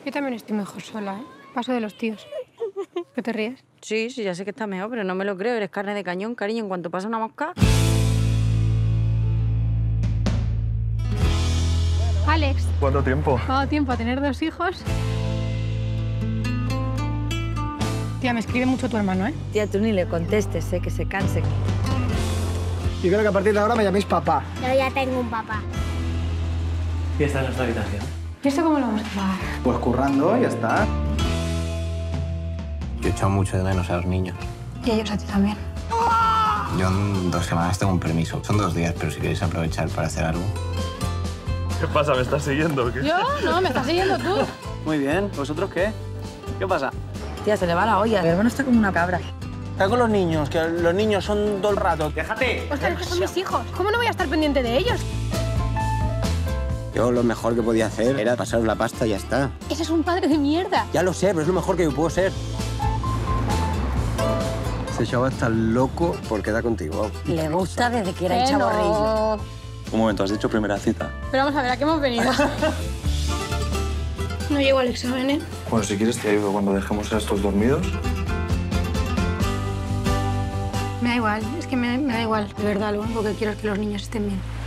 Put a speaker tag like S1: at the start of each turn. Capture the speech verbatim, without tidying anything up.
S1: Yo también estoy mejor sola, ¿eh? Paso de los tíos. ¿Qué te ríes?
S2: Sí, sí, ya sé que estás mejor, pero no me lo creo. Eres carne de cañón, cariño. En cuanto pasa una mosca...
S1: Alex.
S3: ¿Cuánto tiempo?
S1: ¿Cuánto tiempo a tener dos hijos? Tía, me escribe mucho tu hermano, ¿eh?
S2: Tía, tú ni le contestes, ¿eh? Que se canse.
S4: Yo creo que a partir de ahora me llaméis papá.
S5: Yo ya tengo un papá.
S6: Y esta es nuestra habitación.
S1: ¿Y esto cómo lo vamos a pagar?
S4: Pues currando, ya está.
S7: Yo he echado mucho de menos a los niños.
S1: Y ellos a ti también.
S7: Yo en dos semanas tengo un permiso. Son dos días, pero si queréis aprovechar para hacer algo...
S3: ¿Qué pasa? ¿Me estás siguiendo o qué?
S1: ¿Yo? No, me estás siguiendo tú.
S6: Muy bien. ¿Vosotros qué? ¿Qué pasa?
S2: Tía, se le va la olla. Mi hermano está como una cabra.
S6: Está con los niños, que los niños son todo el rato. ¡Déjate!
S1: Ostras, que son mis hijos. ¿Cómo no voy a estar pendiente de ellos?
S7: Yo lo mejor que podía hacer era pasaros la pasta y ya está.
S1: Ese es un padre de mierda.
S6: Ya lo sé, pero es lo mejor que yo puedo ser.
S7: Ese chaval está loco por quedar contigo.
S2: Le gusta desde que era
S1: Que
S2: el chaborrillo.
S1: no.
S3: Un momento, ¿has dicho primera cita?
S1: Pero vamos a ver, ¿a qué hemos venido? No llego al examen, ¿eh?
S3: Bueno, si quieres te ayudo cuando dejemos a estos dormidos.
S1: Me da igual, es que me, me da igual, de verdad, lo único que quiero es que los niños estén bien.